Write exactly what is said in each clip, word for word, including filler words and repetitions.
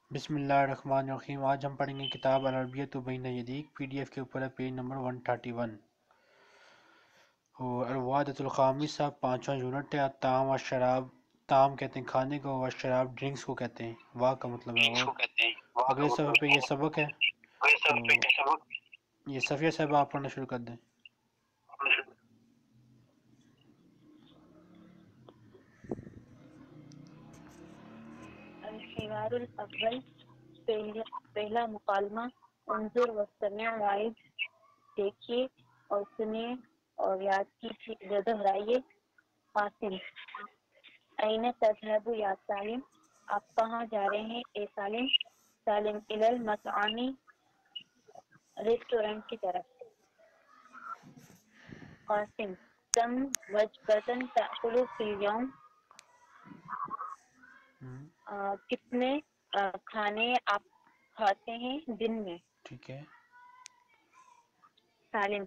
بسم اللہ الرحمن الرحیم۔ آج ہم پڑھیں گے کتاب العربیۃ بین یدیک، پی ڈی ایف کے اوپر ہے پیج نمبر ایک سو اکتیس۔ اور الوادۃ الخامسہ پانچواں یونٹ ہے۔ طعام و شراب، طعام کہتے ہیں کھانے کو، اور شراب ڈرنکس کو کہتے ہیں، واہ کا مطلب ہے اور۔ اگلے صفحے پہ یہ سبق ہے، تو یہ صفیہ صاحب آپ پڑھنا شروع کر دیں۔ الحوار الاول، پہلا پہلا مکالمہ۔ انظر واستمع وعظ، دیکھیے اور سنیے اور یاد کیجیے، دہرائیے۔ قاسم: این تذهب یا سالم، آپ کہاں جا رہے ہیں اے سالم؟ سالم: الی المطعم، ریسٹورنٹ کی طرف۔ قاسم: کم وجبۃ تأکل فی اليوم، آ, کتنے آ, کھانے آپ کھاتے ہیں دن میں؟ ٹھیک ہے۔ سالم: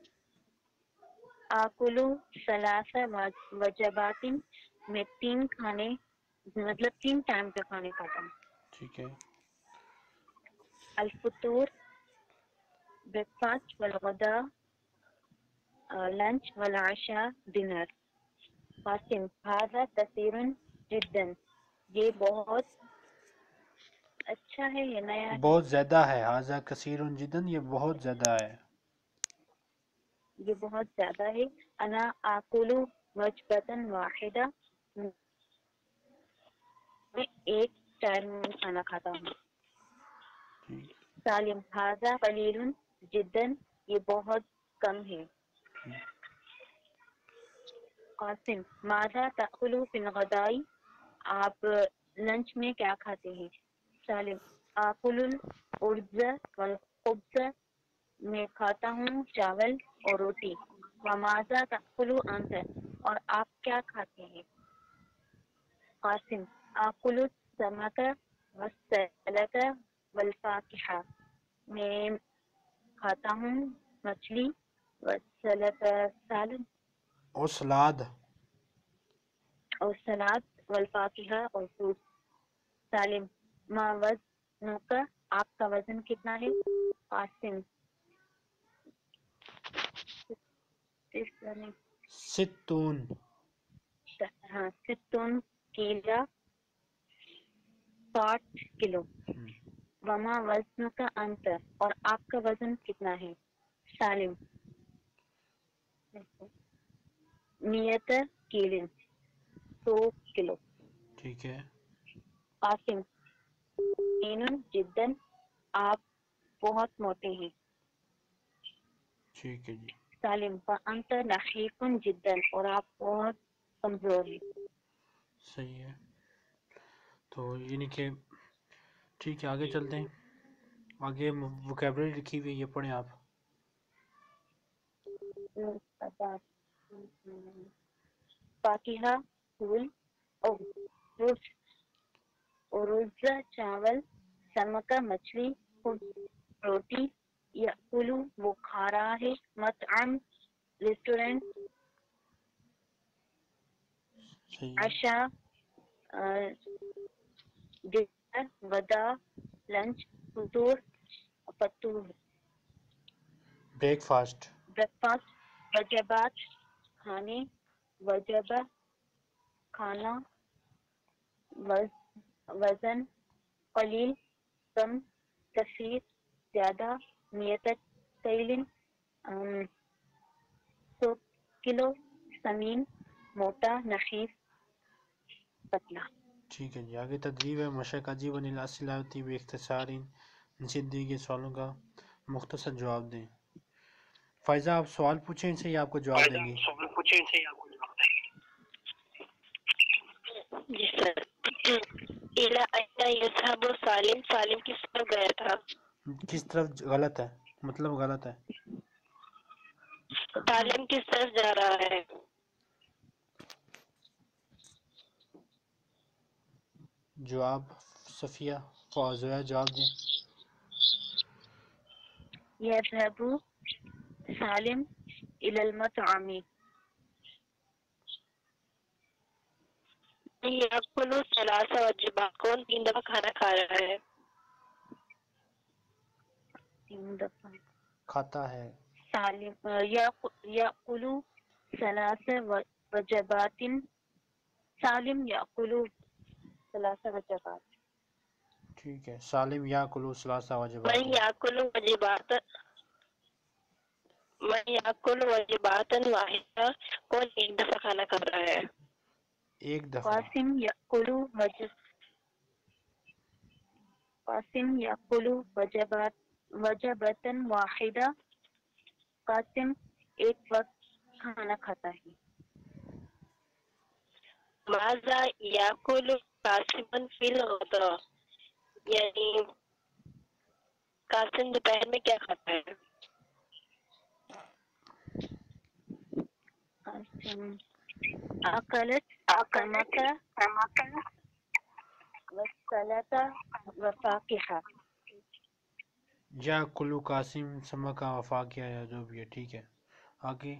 آکلو ثلاث وجبات، میں تین کھانے مطلب تین ٹائم کے کھانے کھاتا ہوں۔ ٹھیک ہے۔ الفطور، بریک فاسٹ، والغداء، لنچ، والعشاء، ڈنر۔ قاسم: هذا كثير جدا، یہ بہت اچھا ہے، یہ نیا ہے، بہت زیادہ ہے۔ ھذا کثیر جدا، یہ بہت زیادہ ہے۔ یہ بہت زیادہ ہے۔ انا آکل وجبۃ واحدہ، میں ایک ٹائم کھانا کھاتا ہوں۔ ٹھیک سالم: ھذا قلیل جدا، یہ بہت کم ہے۔ قاسم: ماذا تأکل فی الغداء، آپ لنچ میں کیا کھاتے ہیں؟ سالم: آکل الارز والخبز، میں کھاتا ہوں چاول اور روٹی۔ وماذا تأکل انت، اور آپ کیا کھاتے ہیں؟ قاسم: آکل السمک والسلط والفاکہہ، میں کھاتا ہوں مچھلی والسلط سالن اور سلاد۔ اور سلاد، والفاکہہ اور فروٹ۔ سالم: ما وزنک، آپ کا وزن کتنا ہے؟ قاسم: ستون۔ ہاں ستون کیلا، ساٹھ کلو۔ وما وزنک انت، اور آپ کا وزن کتنا ہے؟ سالم: نیت کیلن، سو کلو۔ ٹھیک ہے۔ قاسم: این جدن، آپ بہت موٹے ہیں۔ ٹھیک ہے جی۔ سالم: فانت نحیف جدا، اور آپ بہت کمزور ہیں۔ صحیح ہے، تو یعنی کہ ٹھیک ہے، آگے چلتے ہیں۔ آگے ووکیبلری لکھی ہوئی ہے، یہ پڑھیں آپ۔ فاکہہ پھول، اور فروٹس، ارز چاول، سمکہ مچھلی، خبز روٹی، یأکلو وہ کھا رہا ہے، مطعم ریسٹورینٹ، صحیح ہے۔ عشاء ڈنر، غداء لنچ، فطور فطور، بریک فاسٹ۔ بریک فاسٹ، وجبات کھانے، وجبہ کھانا، وزن قلیل کم، کثیر زیادہ، نیت کیلن سو کلو، سمین موٹا، نحیف پتلا۔ ٹھیک ہے جی۔ آگے تدریب ہے۔ مشق عجیب الاسئلۃ باختصار، ان سے دیے گئے سوالوں کا مختصر جواب دیں۔ فائزہ آپ سوال پوچھیں ان سے یا آپ کو جواب دیں گے؟ سوال پوچھیں ان سے یا آپ کو جواب دیں گے؟ جی سر۔ الی این یذهب سالم، سالم کس پر گیا تھا؟ کس طرف غلط ہے، مطلب غلط ہے۔ سالم کس طرف جا رہا ہے؟ جواب صفیہ فوزیہ جواب دیں۔ یذهب سالم الی المطعم، یأکل ثلاث وجبات، کون تین دفعہ کھانا کھا رہا ہے؟ تین دفعہ کھاتا ہے. سالم یأکل ثلاث وجبات سالم یأکل ثلاث وجبات. ٹھیک ہے. سالم یاکل ثلاث وجبات. من یأکل وجبات من یأکل وجبات واحدہ. کون ایک دفعہ کھانا کھا رہا ہے؟ ایک دفعہ. قاسم یأکل وجب قاسم یأکل وجبات وجبۃ واحدہ. قاسم ایک وقت کھانا کھاتا ہے. ماذا یأکل قاسم فی الغداء. یعنی قاسم دوپہر میں کیا کھاتا ہے؟ قاسم اکلت سمکہ وسلطہ وفاکہہ. یا کلو قاسم سمکہ وفاقیہ یا جو بھی ہے. ٹھیک ہے. آگے.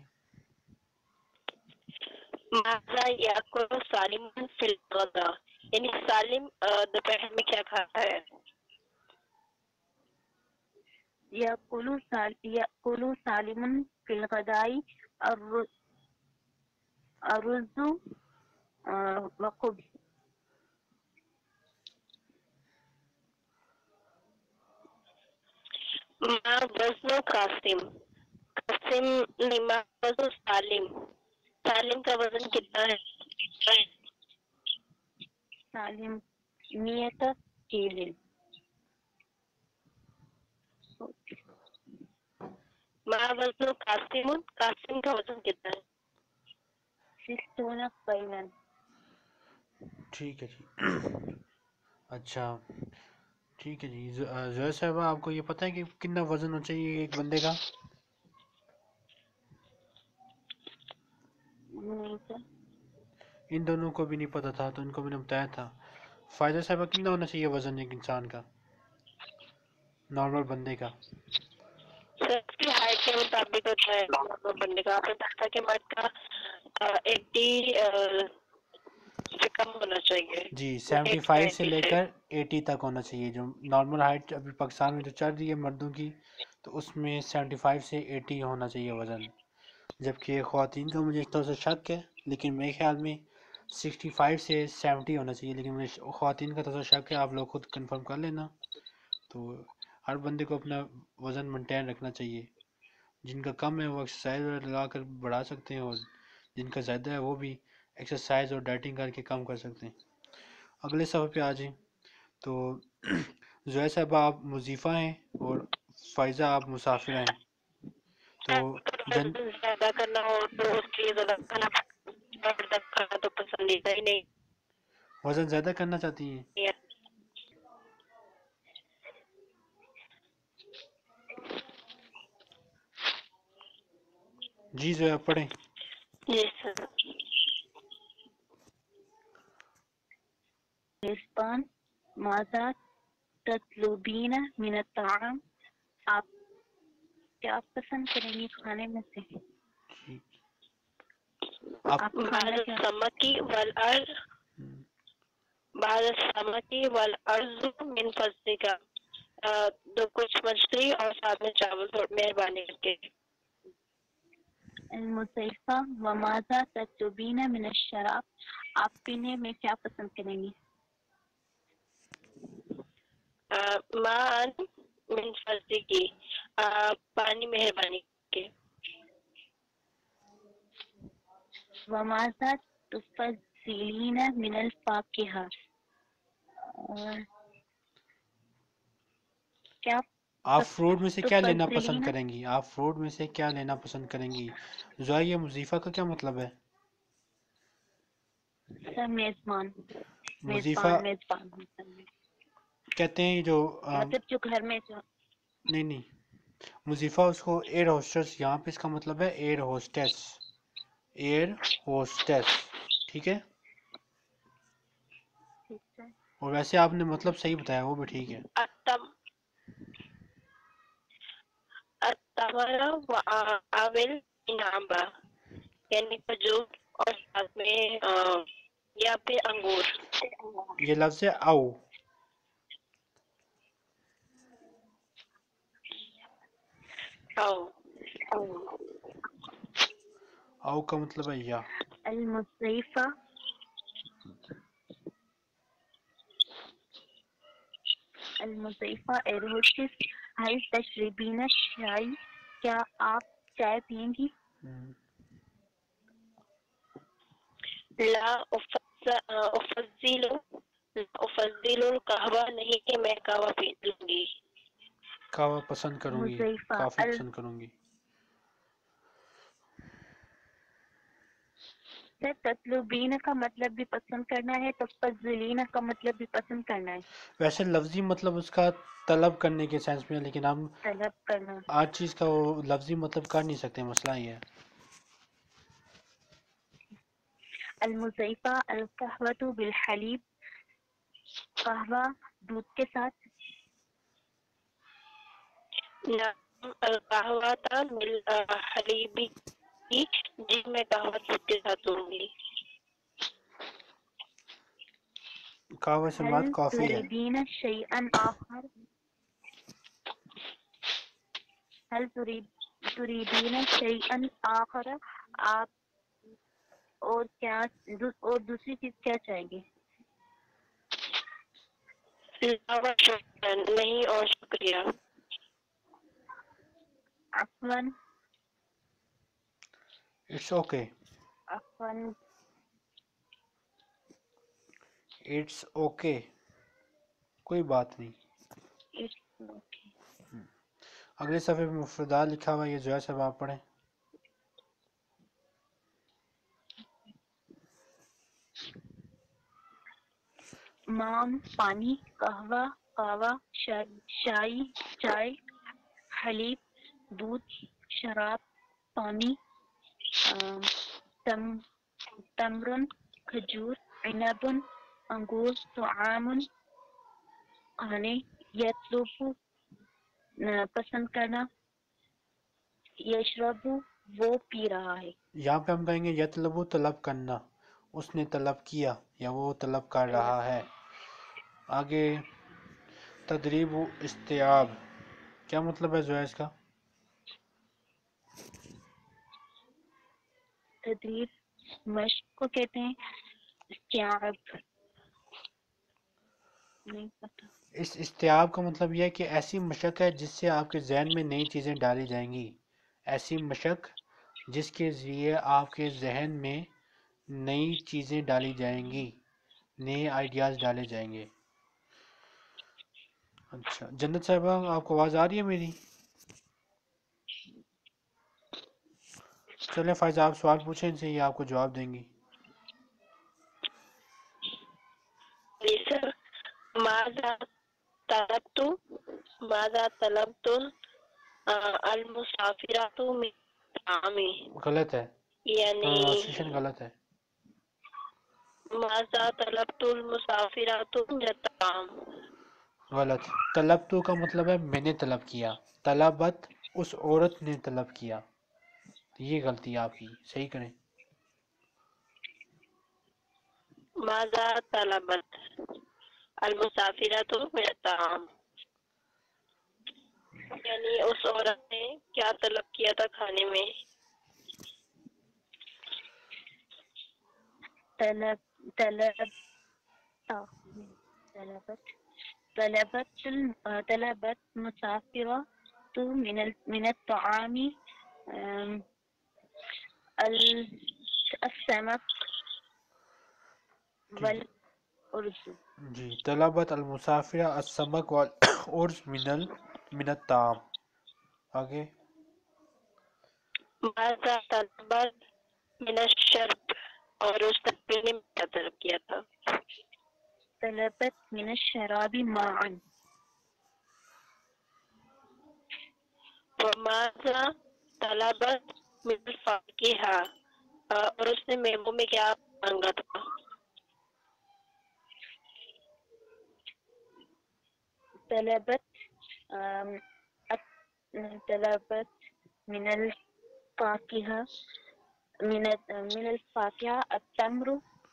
ماذا یأکل سالم فی الغداء. یعنی سالم دوپہر میں کیا کھاتا ہے؟ یأکل یأکل سالم فی الغداء الرز وخبز. ما وزن قاسم. قاسم نہیں ما وزن سالم. سالم کا وزن کتنا ہے؟ سالم میت کیلو. ما وزن قاسم. قاسم کا وزن کتنا ہے؟ ستون قیلا. ٹھیک ہے جی. اچھا ٹھیک ہے جی. زہر صاحبہ آپ کو یہ پتہ ہے کہ کتنا وزن ہونا چاہیے ایک بندے کا؟ نہیں سر. ان دونوں کو بھی نہیں پتہ تھا تو ان کو میں نے بتایا تھا. فائدہ صاحبہ کتنا ہونا چاہیے وزن ایک انسان کا نارمل بندے کا؟ سر اس کی ہائٹ کے مطابق ہوتا ہے نارمل بندے کا. آپ نے کہا تھا کہ مرد کا ایٹی سے کم ہونا چاہیے. جی سیونٹی فائیو سے لے کر ایٹی تک ہونا چاہیے. جو نارمل ہائٹ ابھی پاکستان میں جو چل رہی ہے مردوں کی تو اس میں سیونٹی فائیو سے ایٹی ہونا چاہیے وزن. جبکہ خواتین کا مجھے اس طرح سے شک ہے لیکن میرے خیال میں سکسٹی فائیو سے سیونٹی ہونا چاہیے. لیکن مجھے خواتین کا تھوڑا شک ہے. آپ لوگ خود کنفرم کر لینا. تو ہر بندے کو اپنا وزن مینٹین رکھنا چاہیے. جن کا کم ہے وہ ایکسرسائز لگا کر بڑھا سکتے ہیں اور جن کا زیادہ ہے وہ بھی ایکسرسائز اور ڈائٹنگ کر کے کم کر سکتے ہیں. اگلے صفحے پہ آ جائیں. تو زہر صاحبہ آپ مضیفہ ہیں اور فائزہ آپ مسافرہ ہیں. تو جن زیادہ کرنا ہو تو اس کے لیے زیادہ کھانا کھانا تو پسندیدہ ہی نہیں وزن زیادہ کرنا چاہتی ہیں؟ ہے. جی زہر پڑھیں. جی سر. رزقان ماذا تطلبین من الطعام. آپ کیا پسند کریں گی کھانے میں سے؟ آپ آپ سمکی والارض بعد سمکی والارض من فضلک. دو کچھ مچھلی اور ساتھ میں چاول مہربانی کر کے. المضیفہ وماذا تطلبین من الشراب. آپ پینے میں کیا پسند کریں گی؟ مان من فضلک. پانی مہربانی کے. وماذا تفضلین من الفاکہہ. اور کیا آپ فروٹ میں سے کیا لینا پسند تفضلین کریں گی؟ آپ فروٹ میں سے کیا لینا پسند کریں گی؟ زہر یہ مضیفہ کا کیا مطلب ہے؟ سر میزبان. مضیفہ میزبان میزبان کہتے ہیں جو آم، مطلب جو گھر میں جو نہیں نہیں مضیفہ اس کو ایئر ہوسٹس. یہاں پہ اس کا مطلب ہے ایئر ہوسٹس. Air hostess. ٹھیک ہے. اور ویسے آپ نے مطلب صحیح بتایا وہ بھی ٹھیک ہے. اتم اتمر و آول انعامہ. یعنی کھجور اور ساتھ میں یا پھر انگور. یہ لفظ ہے او. او او کا مطلب ہے یا. المصيفة المصيفة الهوستس هل تشربين الشاي؟ کیا آپ چائے پئیں گی؟ لا افضل افضل القہوہ نہیں کہ میں قہوہ پی لوں گی. قہوہ پسند کروں گی، مضیفہ کافی ال پسند کروں گی. تطلبین کا مطلب بھی پسند کرنا ہے، تفضلین کا مطلب بھی پسند کرنا ہے. ویسے لفظی مطلب اس کا طلب کرنے کے سینس میں ہے، لیکن ہم طلب کرنا. آج چیز کا وہ لفظی مطلب کر نہیں سکتے، مسئلہ یہ ہے. المضیفہ القہوۃ بالحلیب، قہوہ دودھ کے ساتھ. نعم القہوۃ بالحلیب، جی میں قہوہ دودھ کے ساتھ دوں گی. قہوہ سے هل مراد کافی ہے. تريدين شيئا آخر؟ هل تريد تريدين شيئا آخر؟ آپ اور کیا اور دوسری چیز کیا چاہیں گے؟ لا شکرا، نہیں اور شکریہ. عفوا اٹس اوکے. عفوا اٹس اوکے، کوئی بات نہیں. It's okay. اگلے صفحے پہ مفردات لکھا ہوا ہے، یہ جو ہے سب آپ پڑھیں. مام پانی، قہوہ قہوہ، شائی چائے، حلیب دودھ، شراب پانی، تم تمرن کھجور، عنب انگور، طعام کھانے، یطلب پسند کرنا، یشرب وہ پی رہا ہے. یہاں پہ ہم کہیں گے یطلب طلب کرنا، اس نے طلب کیا یا وہ طلب کر رہا ہے. آگے تدریب و استیاب، کیا مطلب ہے زویا اس کا؟ تدریب مشق کو کہتے ہیں. استیاب نہیں پتہ. اس استیاب کا مطلب یہ ہے کہ ایسی مشق ہے جس سے آپ کے ذہن میں نئی چیزیں ڈالی جائیں گی. ایسی مشق جس کے ذریعے آپ کے ذہن میں نئی چیزیں ڈالی جائیں گی، نئے آئیڈیاز ڈالے جائیں گے. اچھا جنت صاحبہ، آپ کو آواز آ رہی ہے میری؟ چلیں فائزہ آپ سوال پوچھیں ان سے، یہ آپ کو جواب دیں گی. ماذا طلبت ماذا طلبت المسافرات من الطعام، غلط ہے، یعنی پروننسیشن غلط ہے. ماذا طلبت المسافرات من الطعام. غلط. طلب تو کا مطلب ہے میں نے طلب کیا، طلبت اس عورت نے طلب کیا. یہ غلطی آپ کی، صحیح کریں. ماذا طلبت المسافرات من الطعام، یعنی اس عورت نے کیا طلب کیا تھا کھانے میں. طلب طلب طلبت طلبت طلبت مسافرة من من الطعام السمك والأرز. جی طلبت المسافرہ السمک والارز من ال من الطعام. آگے ماذا طلبت من الشرب، اور اس تقریر نے کیا طلب کیا تھا. طلبت من الشراب ماء. وماذا طلبت من الفاکہہ، اور اس نے میووں میں کیا مانگا تھا. طلبت طلبت من الفاکہہ من من الفاکہہ التمر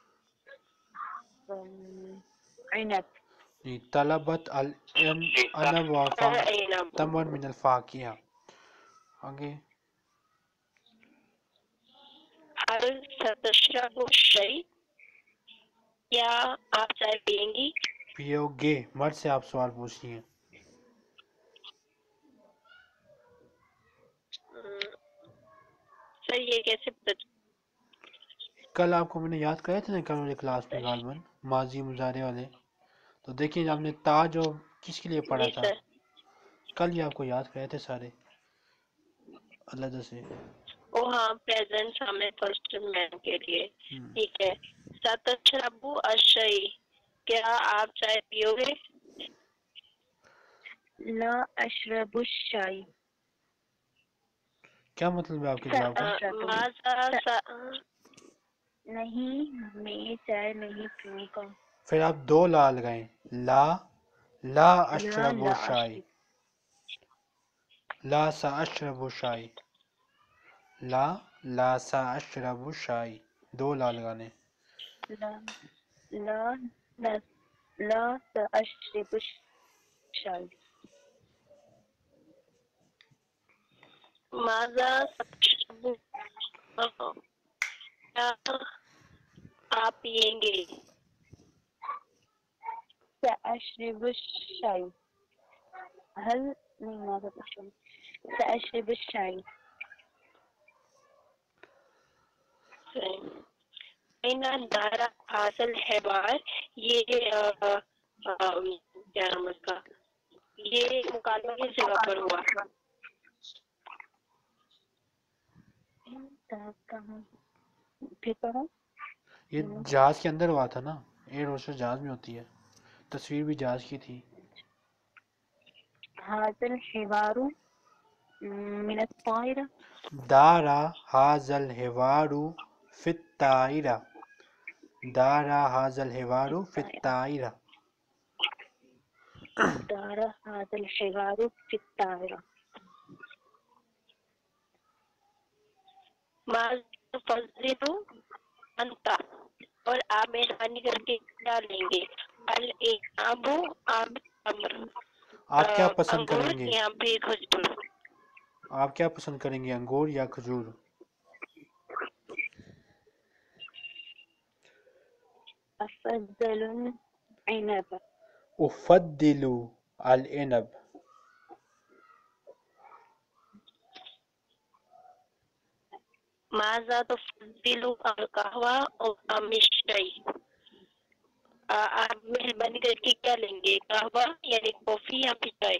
عنب. جی طلبت العنب و تمر من الفاکہہ. آگے هل ستشرب الشاي؟ کیا آپ چائے پیئیں گی؟ پیو گے، مرد سے آپ سوال پوچھ رہی ہیں. سر یہ کیسے پتہ؟ کل آپ کو میں نے یاد کرایا تھا نا، کل مجھے کلاس میں غالباً ماضی مضارع والے. تو دیکھیں آپ نے تا جو کس کے لیے پڑھا جی تھا، سر. کل ہی آپ کو یاد کرائے تھے سارے علیحدہ سے. او ہاں، پریزنٹ سامنے فرسٹ مین کے لیے. ہم، ٹھیک ہے. ستشرب الشاي، کیا آپ چائے پیو گے؟ لا اشرب الشاي. کیا مطلب ہے آپ کے جواب کا؟ ماذا نہیں، میں چائے نہیں پیوں گا. پھر آپ دو لا لگائیں، لا لا لا اشرب لا شائی، لا سا اشرب شائی، لا لا سا اشرب شائی، دو لا لگانے. لا لا لا لا سأشرب الشاي. ماذا تشرب؟ کیا آپ پیئیں گے؟ سأشرب الشاي. هل نہیں ماذا تشرب؟ سأشرب الشاي. این دار حاصل ہے بار، یہ کیا نام اس کا، یہ مکالمہ کس جگہ پر ہوا؟ کہاں پھر پڑھا؟ یہ جہاز کے اندر ہوا تھا نا، ایئر ہوسٹس جہاز میں ہوتی ہے، تصویر بھی جہاز کی تھی. حاصل حوار من الطائرة. دارا حاضل حوارو فی الطائرہ، دارا حاضل حوارو فی الطائرہ. دار هذا الحوار في الطائرة. ما تفضل انت، اور آپ مہربانی کر کے کیا لیں گے؟ العنب ام التمر، آپ کیا پسند انگور کریں گے؟ یا پھر کھجور؟ آپ کیا پسند کریں گے، انگور یا کھجور؟ افضل العنب. افضل العنب. ماذا تفضل القهوة ام الشاي؟ آپ مہربانی کر کے کیا لیں گے، قہوہ یعنی کافی یا پھر چائے؟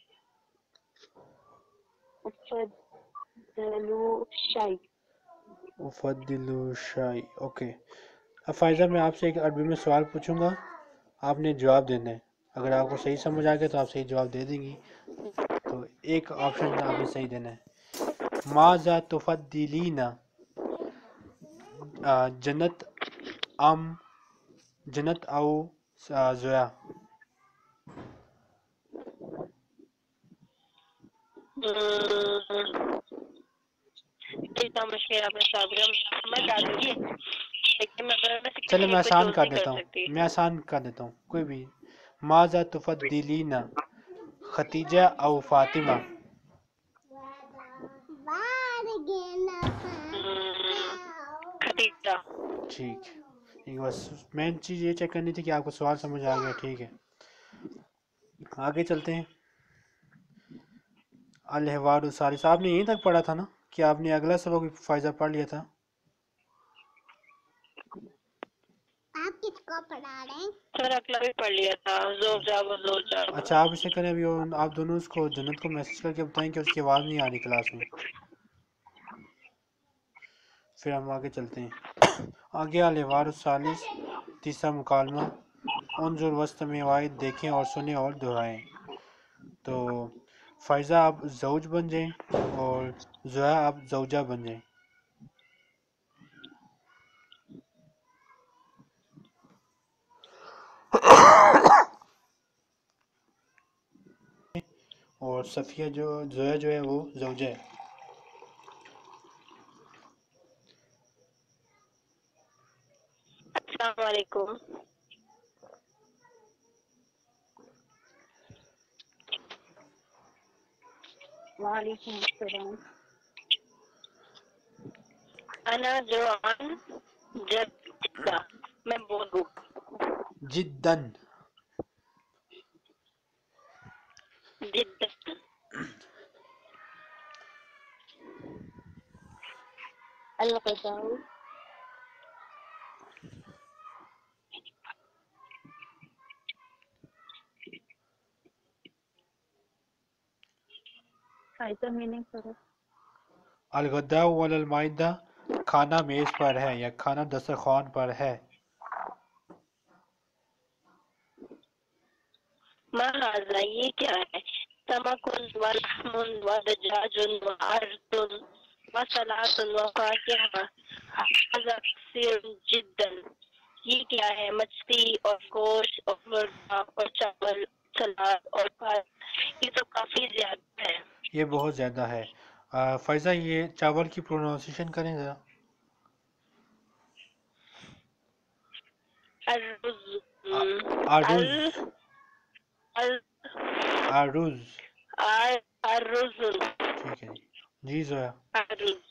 افضل الشاي. افضل شائی. اوکے. اب فائزہ میں آپ سے ایک عربی میں سوال پوچھوں گا، آپ نے جواب دینا ہے. اگر آپ کو صحیح سمجھ آ گیا تو آپ صحیح جواب دے دیں گی، تو ایک آپشن آپ نے صحیح دینا ہے. ماذا تفضلین، جنت ام جنت او زویا؟ اتنا مشکل آپ نے صابرہ سمجھ آ گئی ہے، لیکن میں میں چلے کسی میں کو آسان چوز کر نہیں کر دیتا ہوں، سکتی. میں آسان کر دیتا ہوں کوئی بھی. ماذا تفضلین خدیجہ او فاطمہ؟ خدیجہ. ٹھیک. ایک بس مین چیز یہ چیک کرنی تھی کہ آپ کو سوال سمجھ آ گیا. ٹھیک ہے، آگے چلتے ہیں. الحوار الثالث آپ نے یہیں تک پڑھا تھا نا، کہ آپ نے اگلا سبق بھی فائزہ پڑھ لیا تھا؟ آپ کس کو پڑھا رہے ہیں؟ سر اگلا بھی پڑھ لیا تھا، زور جا وہ زور جا. اچھا آپ اسے کریں ابھی، آپ دونوں اس کو جنت کو میسج کر کے بتائیں کہ اس کی آواز نہیں آ رہی کلاس میں، پھر ہم آگے چلتے ہیں. آگے الحوار الثالث، تیسرا مکالمہ. انظر واستمع واحد، دیکھیں اور سنیں اور دہرائیں. تو فائزہ آپ زوج بن جائیں اور زویا آپ زوجہ بن جائیں. اور صفیہ جو زویا جو ہے وہ زوجہ ہے. السلام علیکم. وعلیکم السلام. انا جوان جدا میں بولوں جدن. جدا. الغداء فائدہ میننگ کرو. الغداء علی المائدہ، کھانا میز پر ہے یا کھانا دسترخوان پر ہے. ما هذا یہ کیا ہے؟ سمک ولحم ودجاج وعرض وسلات وفاکہہ. هذا کثیر جدا. یہ کیا ہے؟ مچھلی اور گوشت اور مرغا اور چاول سلاد اور پھل. یہ تو کافی زیادہ ہے. یہ بہت زیادہ ہے. آ، فائزہ یہ چاول کی پروننسیشن کریں ذرا. الرز آروز. ال آروز. الرز ٹھیک ہے جی. جی زویا. الرز.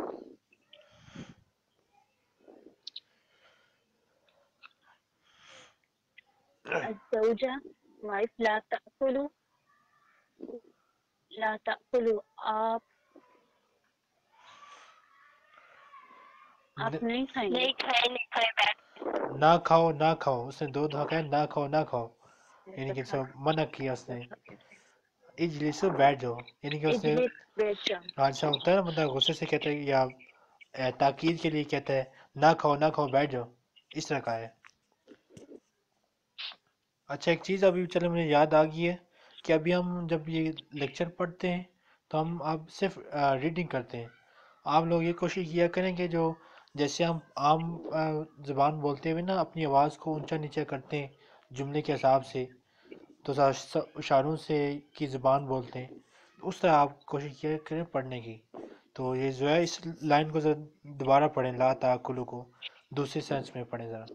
الزوجہ وائف لا تأکلوا لا تأکلوا آپ آپ نہیں کھائیں گے. نہیں کھائے نہیں کھائے بیٹھ. نہ کھاؤ نہ کھاؤ. اس نے دو دفعہ کہا نہ کھاؤ نہ کھاؤ، یعنی کہ سب منع کیا اس نے. اجلسو بیٹھ جاؤ، یعنی کہ اس نے اجلس بیٹھ جاؤ. حادثہ ہوتا ہے نا، بندہ غصے سے کہتا ہے یا اے، تاکید کے لیے کہتا ہے نہ کھاؤ نہ کھاؤ بیٹھ جاؤ، اس طرح کا ہے. اچھا ایک چیز ابھی چلو مجھے یاد آ گئی ہے کہ ابھی ہم جب یہ لیکچر پڑھتے ہیں تو ہم اب صرف ریڈنگ کرتے ہیں. آپ لوگ یہ کوشش کیا کریں کہ جو جیسے ہم عام آ، زبان بولتے ہوئے نا اپنی آواز کو اونچا نیچا کرتے ہیں جملے کے حساب سے، تو ذرا س- اشاروں سے کی زبان بولتے ہیں، اس طرح آپ کوشش کیا کریں پڑھنے کی. تو یہ جو ہے اس لائن کو ذرا دوبارہ پڑھیں، لا تاکلو کو دوسرے سینس میں پڑھیں، ذرا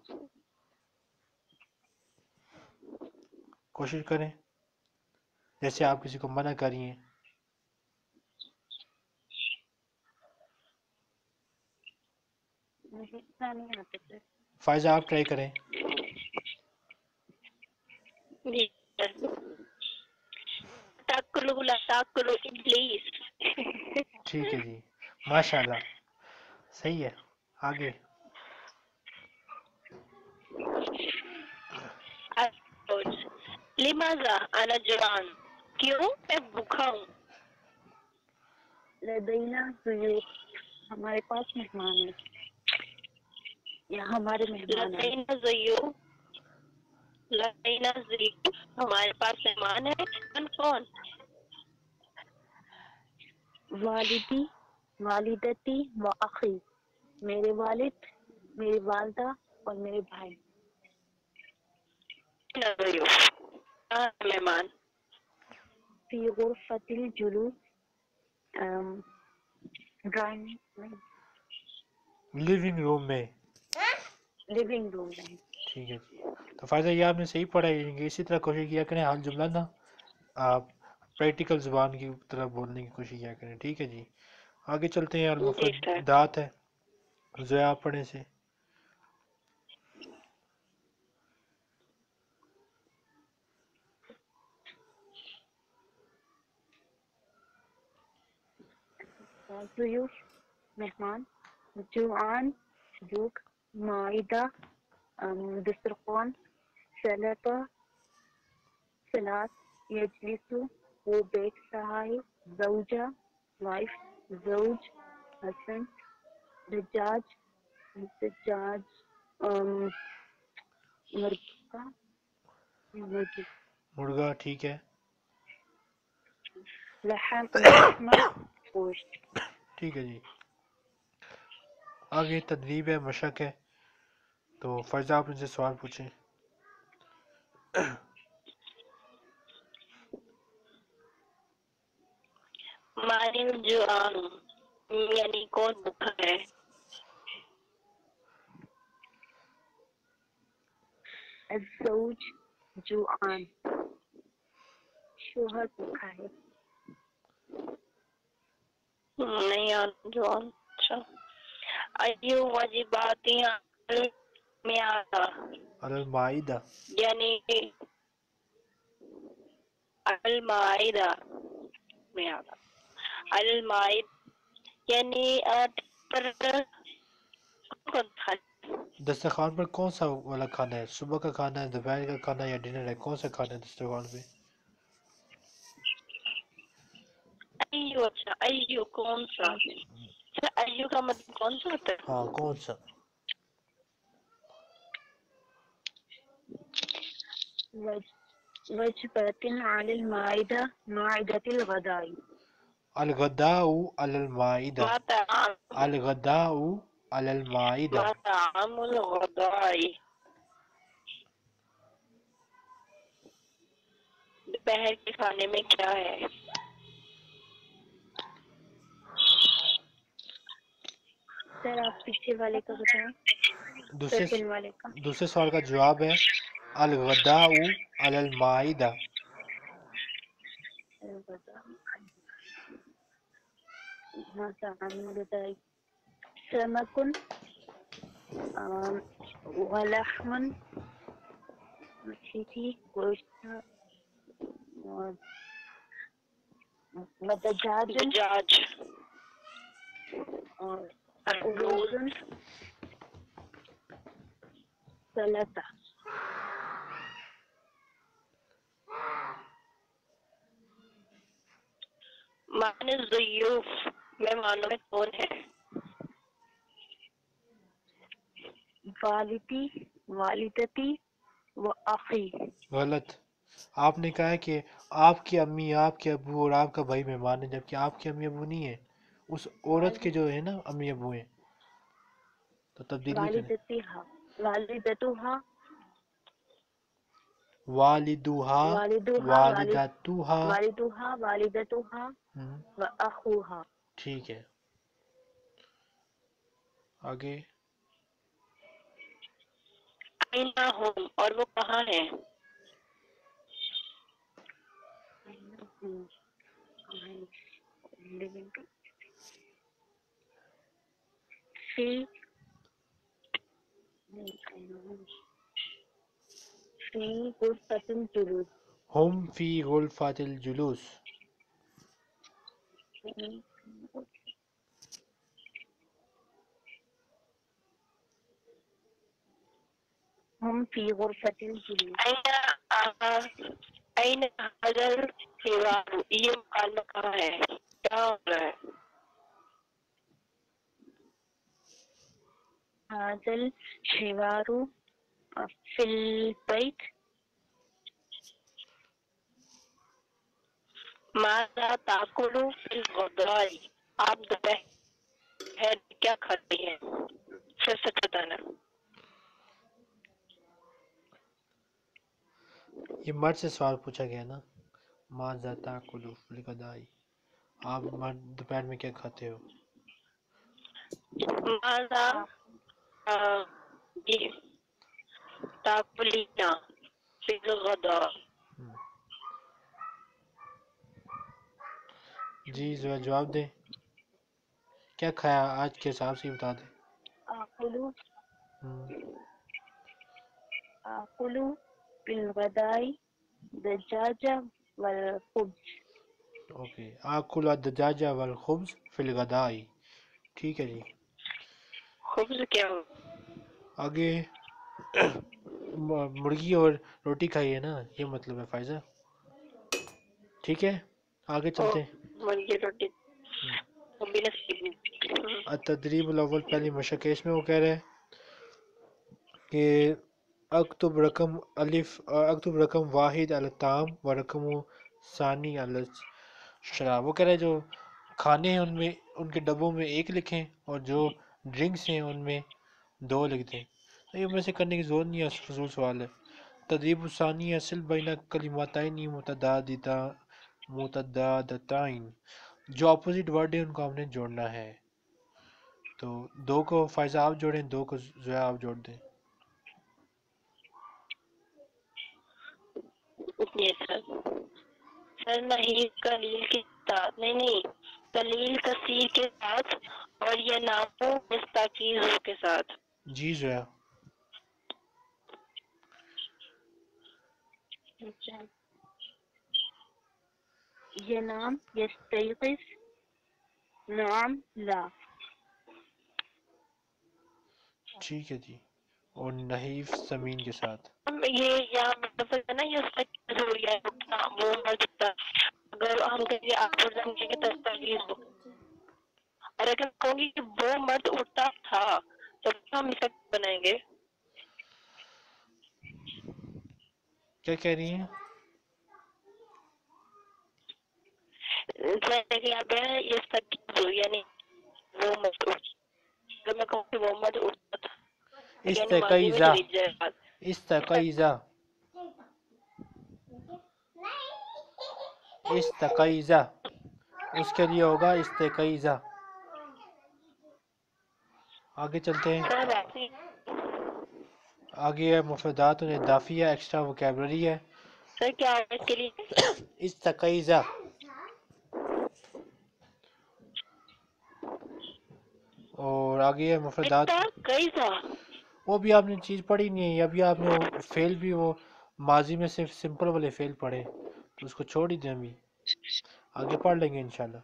کوشش کریں جیسے آپ کسی کو منع کری ہیں. مجھے اتنا نہیں آتا سر. فائزہ آپ ٹرائی کریں. جی تاکلو لا تاکلو ابلیس. ٹھیک ہے جی، ماشاء اللہ صحیح ہے. آگے. لماذا انا جوان. کیوں میں بھوکا ہوں. لدینا ضیوف ہمارے پاس مہمان ہیں یا ہمارے مہمان ہیں. لدینا ضیوف لدینا ضیوف ہمارے پاس مہمان ہے. کون کون؟ والدی والدتی و اخی میرے والد میری والدہ اور میرے بھائی. ضیوف کہاں ہے مہمان؟ فی غرفۃ الجلوس ڈرائنگ لیونگ روم میں. لیونگ روم میں. ٹھیک ہے جی. تو فائزہ یہ آپ نے صحیح پڑھا ہے، یعنی کہ اسی طرح کوشش کیا کریں حال جملہ نا آپ پریکٹیکل زبان کی طرح بولنے کی کوشش کیا کریں. ٹھیک ہے جی. آگے چلتے ہیں. جی سر. المفردات ہے، زویا آپ پڑھیں سے. ضیوف مہمان، جوعان بھوک، معدہ دسترخوان، سلطہ سلاد، یجلسو وہ بیٹھ رہا ہے، زوجہ وائف، زوج ہسبینڈ، دجاج دجاج ام، مرغا مرغی، مرغا. ٹھیک ہے. لحم لحمہ گوشت. ٹھیک ہے جی. آگے تدریب ہے، مشق ہے. تو فائزہ آپ ان سے سوال پوچھیں. مانم جوان یعنی کون بھوکا ہے؟ الزوج جوعان شوہر بھوکا ہے. نہیں یاد جو اچھا ایو واجباتی میادہ علی المائدہ یعنی المائدہ میادہ المائد یعنی پر کون تھا دسترخوان پر کون سا والا کھانا ہے؟ صبح کا کھانا ہے، دوپہر کا کھانا ہے یا ڈنر ہے؟ کون سا کھانا ہے دسترخوان پہ؟ ایو اچھا ایو کون سا اچھا ایو کا مطلب کون سا ہوتا ہے؟ ہاں کون سا؟ وجبات علی المائدہ معدۃ الغداء الغداء علی المائدہ ما طعام الغداء علی المائدہ ما طعام الغداء دوپہر کے کھانے میں کیا ہے؟ سر آپ پیچھے والے کا بتائیں، دوسرے سیکنڈ والے کا. دوسرے سوال کا جواب ہے الغداء علی المائدہ. سمکن ولحمن مچھلی تھی، گوشت اور دجاج دجاج اور الرز سلطہ. معنی الضیوف مہمانوں میں کون ہے؟ والدی والدتی و اخی. غلط. آپ نے کہا ہے کہ آپ کی امی، آپ کے ابو اور آپ کا بھائی مہمان ہے، جبکہ آپ کے امی ابو نہیں ہیں، اس عورت کے جو ہے نا امی ابو ہیں، تو تبدیلی کریں. والدتی ہا والدتو ہا والدوہا والدوہا والد والدتوہا. والدوہا والدتوہا ہم، و اخوہا. ٹھیک ہے. آگے. اینا ہم اور وہ کہاں ہیں؟ فی فی غرفۃ الجلوس. ہم فی غرفۃ الجلوس. ہم فی غرفۃ الجلوس. اینا اینا حضر حوار یہ مکالمہ کہاں ہے؟ کیا ہو رہا ہے؟ حاضل حوار فی البیت. ماذا تاکل فی الغداء آپ دوپہر کیا کھاتی ہیں؟ پھر سے بتانا. یہ مرد سے سوال پوچھا گیا نا. ماذا تاکل فی الغداء، آپ مرد دوپہر میں کیا کھاتے ہو؟ ماذا یہ تاکلینا فی الغداء. جی ذرا جواب دیں، کیا کھایا آج کے حساب سے بتا دیں. آکلو ہم، آکلو فی الغداء دجاج والخبز. اوکے. آکل الدجاج والخبز فی الغداء. ٹھیک ہے جی. خبز کیا ہو؟ آگے. مرغی اور روٹی کھائی ہے نا، یہ مطلب ہے فائزہ. ٹھیک ہے آگے چلتے ہیں. مرغی روٹی وہ بھی نصیب نہیں. التدریب الاول پہلی مشق ہے، اس میں وہ کہہ رہے ہیں کہ اکتب رقم الف اکتب رقم واحد الطعام و رقم ثانی الشراب. وہ کہہ رہے ہیں جو کھانے ہیں ان میں ان کے ڈبوں میں ایک لکھیں اور جو ڈرنکس ہیں ان میں دو لکھ دیں. یہ میں سے کرنے کی ضرورت نہیں ہے، فضول سوال ہے. تدریب الثانی اصل بین کلمتین متعددتا متعددتین، جو اپوزٹ ورڈ ہیں ان کو ہم نے جوڑنا ہے. تو دو کو فائزہ آپ جوڑیں، دو کو زویا آپ جوڑ دیں. یہ سر سر نہیں قلیل کی تعداد نہیں نہیں قلیل کثیر کے ساتھ اور یہ ناموں مستقیزوں کے ساتھ. جی زویا. اچھا یہ نام یستیقظ نعم لا. ٹھیک ہے جی. اور نحیف زمین کے ساتھ. یہ یہاں مطلب ہے نا یہ اس کا ضروری ہے وہ مرد ہوتا. اگر ہم کہیں آپ سمجھیں گے تستغیث ہو اور اگر کہوں گی کہ وہ مرد اٹھتا تھا تو ہم اس کا بنائیں گے. کیا کہہ رہی ہیں؟ جیسے کہ آپ یہ سب یعنی وہ مرد اگر میں کہوں کہ وہ مرد اٹھتا تھا یعنی ماضی میں استقیزہ. چلی جائے بات. استقیزہ. استقیزہ اس کے لیے ہوگا استقیزہ. آگے چلتے ہیں. سر ایسی آگے ہے مفردات اضافیہ ایکسٹرا وکیبلری ہے. سر کیا ہے اس کے لیے استقیزہ اور آگے ہے مفردات. کیسا وہ بھی آپ نے چیز پڑھی نہیں ہے. ابھی آپ نے وہ فیل بھی وہ ماضی میں صرف سمپل والے فیل پڑھے تو اس کو چھوڑ ہی دیں. ابھی آگے پڑھ لیں گے انشاءاللہ.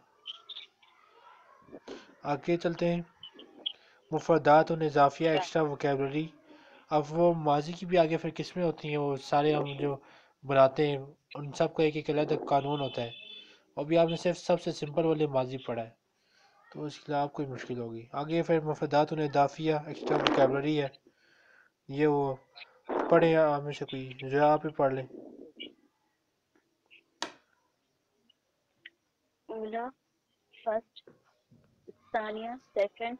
آگے چلتے ہیں. مفردات و اضافیہ ایکسٹرا وکیبلری. اب وہ ماضی کی بھی آگے پھر قسمیں ہوتی ہیں. وہ سارے ہم جو بناتے ہیں ان سب کا ایک ایک علیحدہ قانون ہوتا ہے. ابھی آپ نے صرف سب سے سمپل والے ماضی پڑھا ہے تو اس کے لیے آپ کوئی مشکل ہوگی. آگے پھر مفردات و اضافیہ ایکسٹرا وکیبلری ہے. یہ وہ پڑھیں آپ میں سے کوئی جو آپ ہی پڑھ لیں. اولا فرسٹ ثانیہ سیکنڈ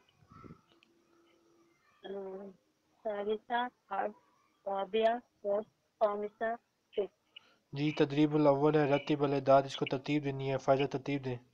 ثالثہ تھرڈ رابعہ فورتھ خامسہ ففتھ. جی تدریب الاول ہے رتب الاعداد. اس کو ترتیب دینی ہے. فائدہ ترتیب دیں.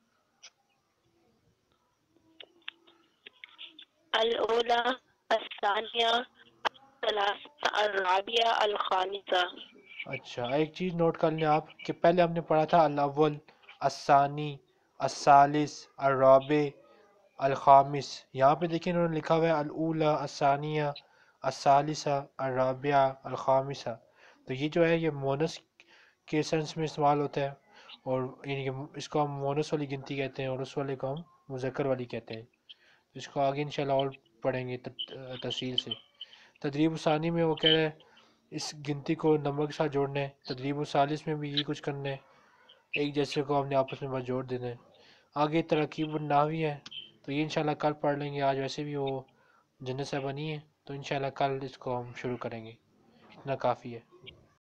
الاولا الثانیہ الثالثہ الرابعہ الخامسہ. اچھا ایک چیز نوٹ کر لیں آپ کہ پہلے ہم نے پڑھا تھا الاول الثانی الثالث الرابع الخامس. یہاں پہ دیکھیں انہوں نے لکھا ہوا ہے الاولا الثانیہ الثالثہ الرابعہ الخامسہ. تو یہ جو ہے یہ مونس کے سینس میں استعمال ہوتا ہے اور یعنی کہ اس کو ہم مونس والی گنتی کہتے ہیں اور اس والے کو ہم مذکر والی کہتے ہیں. اس کو آگے انشاءاللہ اور پڑھیں گے تفصیل سے. تدریب ثانی میں وہ کہہ رہے ہیں اس گنتی کو نمبر کے ساتھ جوڑنا ہے. تدریب الثالث میں بھی یہ کچھ کرنا ہے. ایک جیسے کو ہم نے آپس میں بس جوڑ دینا ہے. آگے ترکیب النحوی ہے تو یہ انشاءاللہ کل پڑھ لیں گے. آج ویسے بھی وہ جنت سے بنی ہے تو انشاءاللہ کل اس کو ہم شروع کریں گے. اتنا کافی ہے.